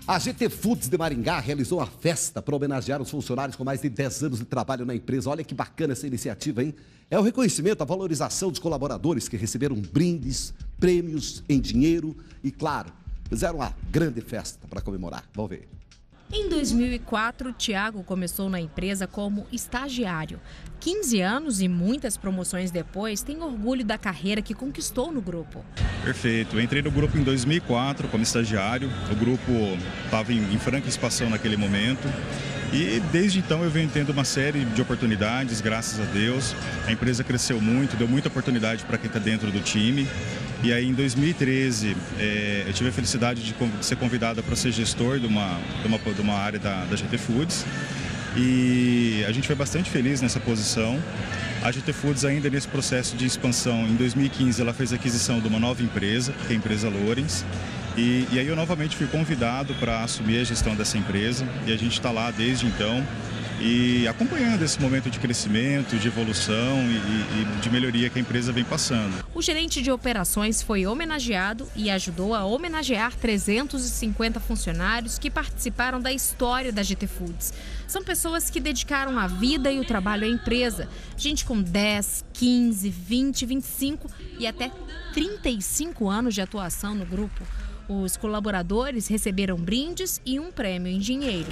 A GT Foods de Maringá realizou uma festa para homenagear os funcionários com mais de 10 anos de trabalho na empresa. Olha que bacana essa iniciativa, hein? É o reconhecimento, a valorização dos colaboradores que receberam brindes, prêmios em dinheiro e, claro, fizeram uma grande festa para comemorar. Vamos ver. Em 2004, Tiago começou na empresa como estagiário. 15 anos e muitas promoções depois, tem orgulho da carreira que conquistou no grupo. Perfeito. Eu entrei no grupo em 2004 como estagiário. O grupo estava em franca expansão naquele momento. E desde então eu venho tendo uma série de oportunidades, graças a Deus. A empresa cresceu muito, deu muita oportunidade para quem está dentro do time. E aí em 2013 eu tive a felicidade de ser convidado para ser gestor de uma área da GT Foods. E a gente foi bastante feliz nessa posição. A GT Foods ainda nesse processo de expansão, em 2015 ela fez a aquisição de uma nova empresa, que é a empresa Lourens. E aí eu novamente fui convidado para assumir a gestão dessa empresa e a gente está lá desde então e acompanhando esse momento de crescimento, de evolução e de melhoria que a empresa vem passando. O gerente de operações foi homenageado e ajudou a homenagear 350 funcionários que participaram da história da GT Foods. São pessoas que dedicaram a vida e o trabalho à empresa. Gente com 10, 15, 20, 25 e até 35 anos de atuação no grupo. Os colaboradores receberam brindes e um prêmio em dinheiro.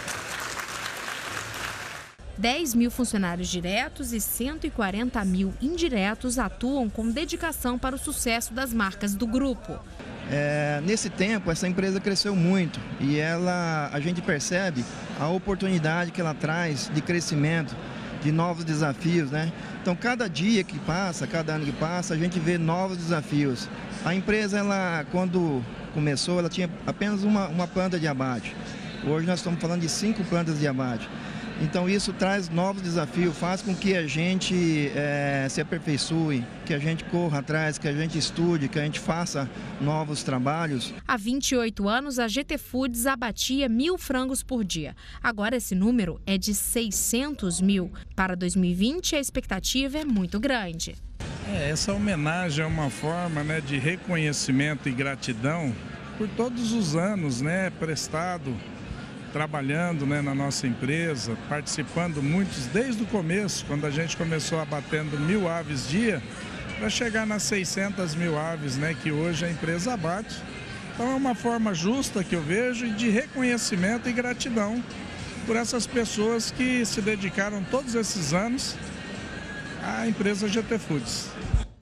10 mil funcionários diretos e 140 mil indiretos atuam com dedicação para o sucesso das marcas do grupo. Nesse tempo, essa empresa cresceu muito e a gente percebe a oportunidade que ela traz de crescimento, de novos desafios, né? Então, cada dia que passa, cada ano que passa, a gente vê novos desafios. A empresa, quando começou, ela tinha apenas uma planta de abate. Hoje nós estamos falando de 5 plantas de abate. Então isso traz novos desafios, faz com que a gente se aperfeiçoe, que a gente corra atrás, que a gente estude, que a gente faça novos trabalhos. Há 28 anos, a GT Foods abatia 1.000 frangos por dia. Agora esse número é de 600 mil. Para 2020, a expectativa é muito grande. Essa homenagem é uma forma, né, de reconhecimento e gratidão por todos os anos, né, prestado, trabalhando, né, na nossa empresa, participando muitos desde o começo, quando a gente começou abatendo 1.000 aves dia, para chegar nas 600 mil aves, né, que hoje a empresa abate. Então é uma forma justa que eu vejo de reconhecimento e gratidão por essas pessoas que se dedicaram todos esses anos à empresa GT Foods.